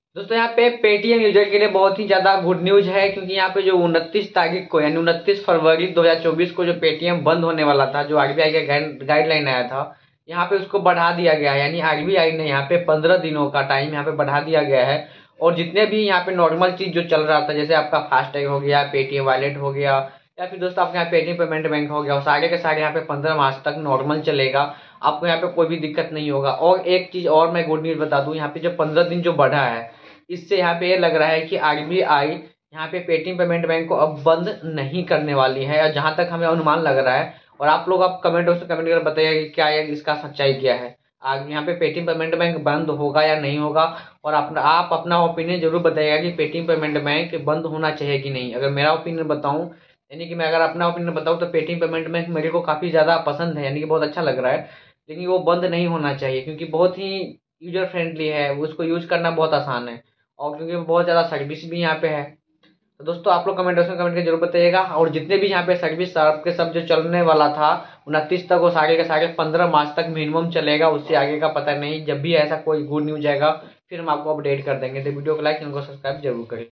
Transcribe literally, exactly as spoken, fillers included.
दोस्तों यहाँ पे पेटीएम यूजर के लिए बहुत ही ज्यादा गुड न्यूज है, क्योंकि यहाँ पे जो उनतीस तारीख को यानी उनतीस फरवरी दो हज़ार चौबीस को जो पेटीएम बंद होने वाला था, जो आरबीआई का गाइडलाइन आया था, यहाँ पे उसको बढ़ा दिया गया है। यानी आरबीआई ने यहाँ पे पंद्रह दिनों का टाइम यहाँ पे बढ़ा दिया गया है। और जितने भी यहाँ पे नॉर्मल चीज जो चल रहा था, जैसे आपका फास्टैग हो गया, पेटीएम वॉलेट हो गया, या फिर दोस्तों आपके यहाँ पेटीएम पेमेंट बैंक हो गया, वो सारे के सारे यहाँ पे पंद्रह मार्च तक नॉर्मल चलेगा। आपको यहाँ पे कोई भी दिक्कत नहीं होगा। और एक चीज और मैं गुड न्यूज बता दूं, यहाँ पे जो पंद्रह दिन जो बढ़ा है, इससे यहाँ पे ये लग रहा है कि आरबीआई यहाँ पे पेटीएम पेमेंट बैंक को अब बंद नहीं करने वाली है, और जहां तक हमें अनुमान लग रहा है। और आप लोग आप कमेंट बॉक्स में कमेंट कर बताइएगा कि क्या है इसका सच्चाई क्या है, आगे यहाँ पे पेटीएम पेमेंट बैंक बंद होगा या नहीं होगा। और अपना आप अपना ओपिनियन जरूर बताइएगा कि पेटीएम पेमेंट बैंक बंद होना चाहिए कि नहीं। अगर मेरा ओपिनियन बताऊं, यानी कि मैं अगर अपना ओपिनियन बताऊं, तो पेटीएम पेमेंट बैंक मेरे को काफी ज्यादा पसंद है, यानी कि बहुत अच्छा लग रहा है। लेकिन वो बंद नहीं होना चाहिए, क्योंकि बहुत ही यूजर फ्रेंडली है, उसको यूज करना बहुत आसान है। और क्योंकि बहुत ज़्यादा सर्विस भी यहाँ पे है। तो दोस्तों आप लोग कमेंट बॉक्स में कमेंट करके जरूर बताइएगा। और जितने भी यहाँ पे सर्विस आपके सब जो चलने वाला था उनतीस तक, वो सारे के सारे पंद्रह मार्च तक मिनिमम चलेगा, उससे आगे का पता नहीं। जब भी ऐसा कोई गुड न्यूज आएगा फिर हम आपको अपडेट कर देंगे। तो वीडियो को लाइक, चैनल को सब्सक्राइब जरूर करें।